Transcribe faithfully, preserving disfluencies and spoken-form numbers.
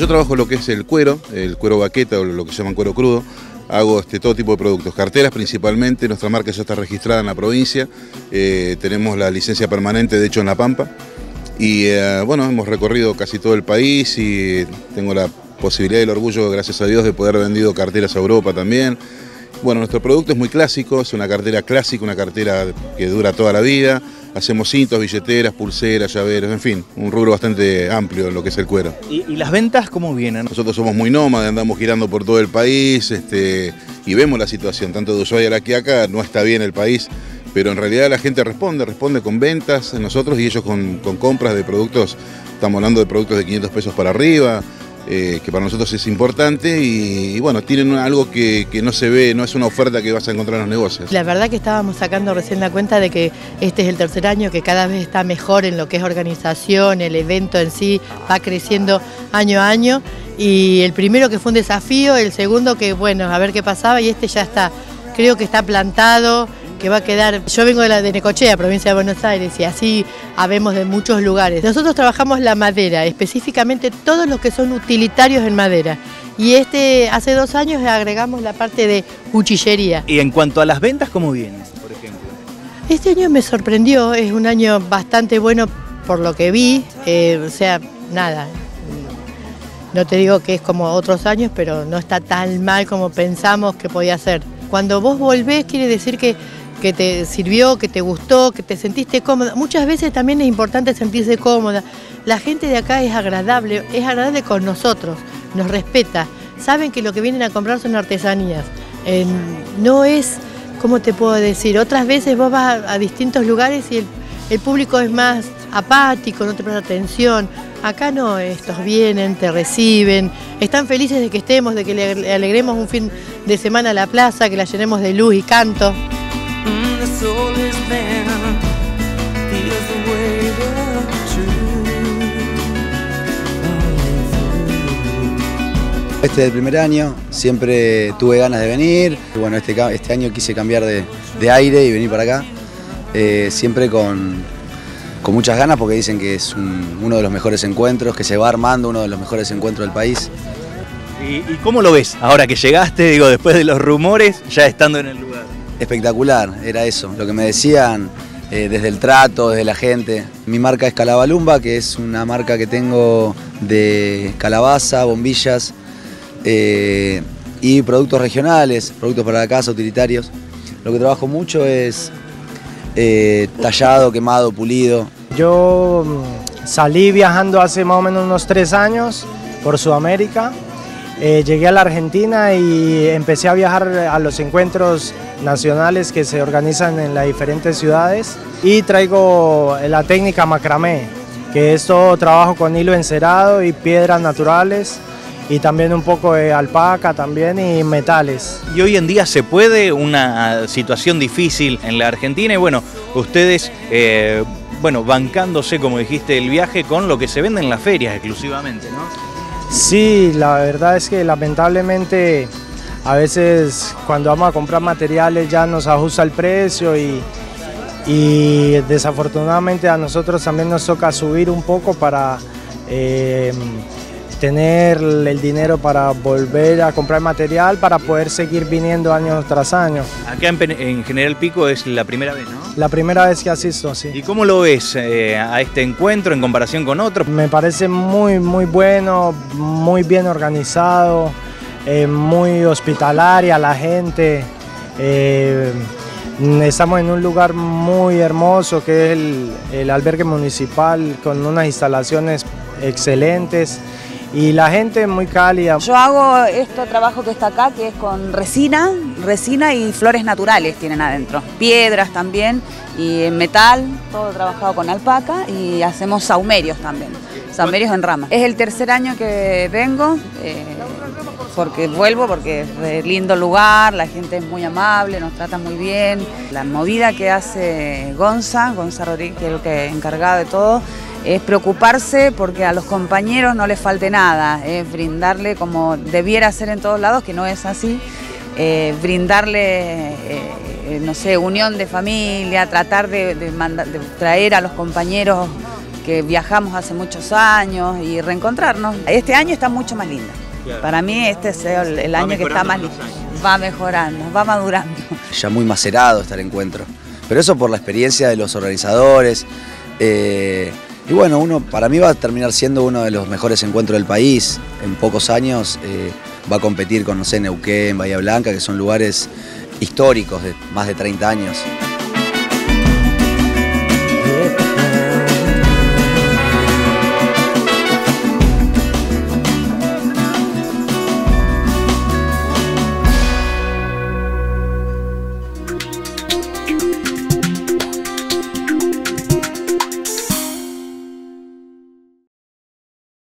yo trabajo lo que es el cuero, el cuero baqueta o lo que llaman cuero crudo. Hago este, todo tipo de productos, carteras principalmente, nuestra marca ya está registrada en la provincia, eh, tenemos la licencia permanente de hecho en La Pampa y eh, bueno, hemos recorrido casi todo el país y tengo la posibilidad y el orgullo, gracias a Dios, de poder haber vendido carteras a Europa también. Bueno, nuestro producto es muy clásico, es una cartera clásica, una cartera que dura toda la vida. Hacemos cintos, billeteras, pulseras, llaveros, en fin, un rubro bastante amplio en lo que es el cuero. ¿Y, y las ventas cómo vienen? Nosotros somos muy nómadas, andamos girando por todo el país este, y vemos la situación, tanto de Ushuaia a La Quiaca, no está bien el país, pero en realidad la gente responde, responde con ventas, nosotros y ellos con, con compras de productos, estamos hablando de productos de quinientos pesos para arriba, Eh, que para nosotros es importante y, y bueno, tienen algo que, que no se ve, no es una oferta que vas a encontrar en los negocios. La verdad que estábamos sacando recién la cuenta de que este es el tercer año que cada vez está mejor en lo que es organización, el evento en sí va creciendo año a año y el primero que fue un desafío, el segundo que bueno, a ver qué pasaba y este ya está, creo que está plantado, que va a quedar. Yo vengo de, la, de Necochea, provincia de Buenos Aires, y así habemos de muchos lugares. Nosotros trabajamos la madera, específicamente todos los que son utilitarios en madera. Y este hace dos años agregamos la parte de cuchillería. Y en cuanto a las ventas, ¿cómo vienen, por ejemplo? Este año me sorprendió, es un año bastante bueno por lo que vi, eh, o sea, nada. No te digo que es como otros años, pero no está tan mal como pensamos que podía ser. Cuando vos volvés quiere decir que que te sirvió, que te gustó, que te sentiste cómoda. Muchas veces también es importante sentirse cómoda. La gente de acá es agradable, es agradable con nosotros, nos respeta. Saben que lo que vienen a comprar son artesanías. Eh, no es, ¿cómo te puedo decir? Otras veces vos vas a, a distintos lugares y el, el público es más apático, no te presta atención. Acá no, estos vienen, te reciben, están felices de que estemos, de que le alegremos un fin de semana a la plaza, que la llenemos de luz y canto. Este es el primer año, siempre tuve ganas de venir. Bueno, este, este año quise cambiar de, de aire y venir para acá, eh, siempre con, con muchas ganas porque dicen que es un, uno de los mejores encuentros, que se va armando uno de los mejores encuentros del país. ¿Y, y cómo lo ves ahora que llegaste, digo, después de los rumores, ya estando en el lugar? Espectacular, era eso, lo que me decían eh, desde el trato, desde la gente. Mi marca es Calabalumba, que es una marca que tengo de calabaza, bombillas eh, y productos regionales, productos para la casa, utilitarios. Lo que trabajo mucho es eh, tallado, quemado, pulido. Yo salí viajando hace más o menos unos tres años por Sudamérica. Eh, llegué a la Argentina y empecé a viajar a los encuentros nacionales que se organizan en las diferentes ciudades y traigo la técnica macramé, que es todo trabajo con hilo encerado y piedras naturales y también un poco de alpaca también y metales. Y hoy en día se puede, una situación difícil en la Argentina y bueno, ustedes eh, bueno, bancándose, como dijiste, el viaje con lo que se vende en las ferias exclusivamente, ¿no? Sí, la verdad es que lamentablemente a veces cuando vamos a comprar materiales ya nos ajusta el precio y, y desafortunadamente a nosotros también nos toca subir un poco para eh, tener el dinero para volver a comprar material para poder seguir viniendo año tras año. Acá en, en General Pico es la primera vez, ¿no? La primera vez que asisto, sí. ¿Y cómo lo ves eh, a este encuentro en comparación con otros? Me parece muy, muy bueno, muy bien organizado, eh, muy hospitalaria la gente. Eh, estamos en un lugar muy hermoso que es el, el albergue municipal con unas instalaciones excelentes. Y la gente muy cálida. Yo hago este trabajo que está acá, que es con resina, resina y flores naturales tienen adentro. Piedras también, y metal, todo trabajado con alpaca, y hacemos saumerios también, saumerios en rama. Es el tercer año que vengo, eh, porque vuelvo, porque es de lindo lugar, la gente es muy amable, nos trata muy bien. La movida que hace Gonza, Gonza Rodríguez, que es el que es encargado de todo, es preocuparse porque a los compañeros no les falte nada, es brindarle como debiera ser en todos lados, que no es así, eh, brindarle, eh, no sé, unión de familia, tratar de, de, mandar, de traer a los compañeros que viajamos hace muchos años y reencontrarnos. Este año está mucho más lindo. Claro. Para mí este es el, el año que está más lindo. Va mejorando, va madurando. Ya muy macerado está el encuentro. Pero eso por la experiencia de los organizadores. Eh, y bueno, uno para mí va a terminar siendo uno de los mejores encuentros del país. En pocos años eh, va a competir con, no sé, Neuquén, Bahía Blanca, que son lugares históricos de más de treinta años.